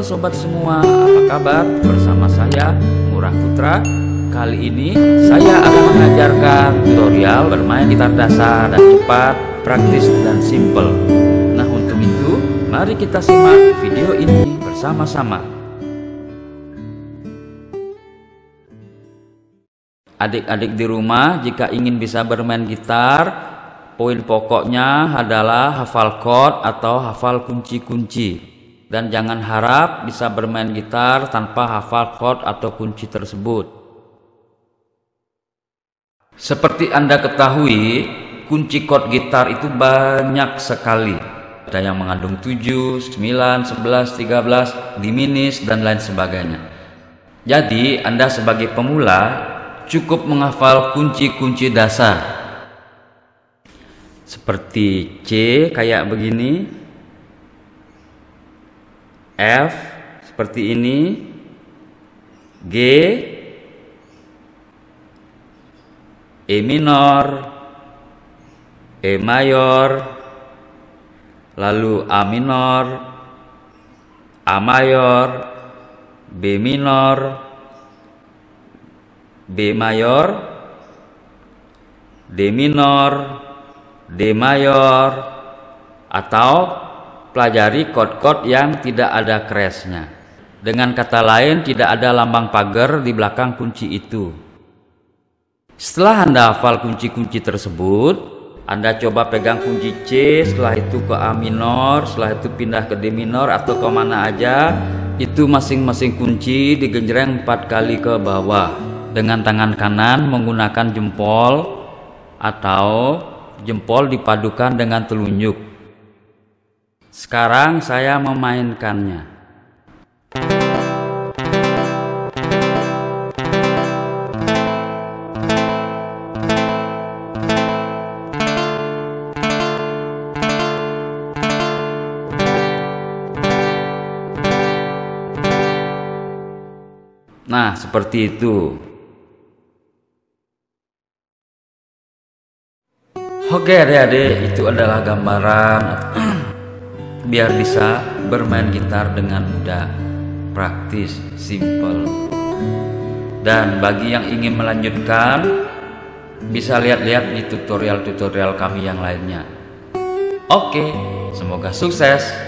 sobat semua, apa kabar? Bersama saya Ngurah Putra. Kali ini saya akan mengajarkan tutorial bermain gitar dasar dan cepat, praktis dan simple. Nah, untuk itu mari kita simak video ini bersama-sama. Adik-adik di rumah jika ingin bisa bermain gitar, poin pokoknya adalah hafal chord atau hafal kunci-kunci. Dan jangan harap bisa bermain gitar tanpa hafal chord atau kunci tersebut. Seperti Anda ketahui, kunci chord gitar itu banyak sekali. Ada yang mengandung 7, 9, 11, 13, diminis, dan lain sebagainya. Jadi Anda sebagai pemula cukup menghafal kunci-kunci dasar. Seperti C kayak begini, F seperti ini, G, E minor, E mayor, lalu A minor, A mayor, B minor, B mayor, D minor, D mayor, atau pelajari chord-chord yang tidak ada crash-nya. Dengan kata lain, tidak ada lambang pagar di belakang kunci itu. Setelah Anda hafal kunci-kunci tersebut, Anda coba pegang kunci C, setelah itu ke A minor, setelah itu pindah ke D minor atau ke mana aja. Itu masing-masing kunci digenjreng 4 kali ke bawah dengan tangan kanan menggunakan jempol atau jempol dipadukan dengan telunjuk. Sekarang saya memainkannya. Nah, seperti itu. Oke adik-adik, itu adalah gambaran biar bisa bermain gitar dengan mudah, praktis, simple. Dan bagi yang ingin melanjutkan, bisa lihat-lihat di tutorial-tutorial kami yang lainnya. Oke, semoga sukses.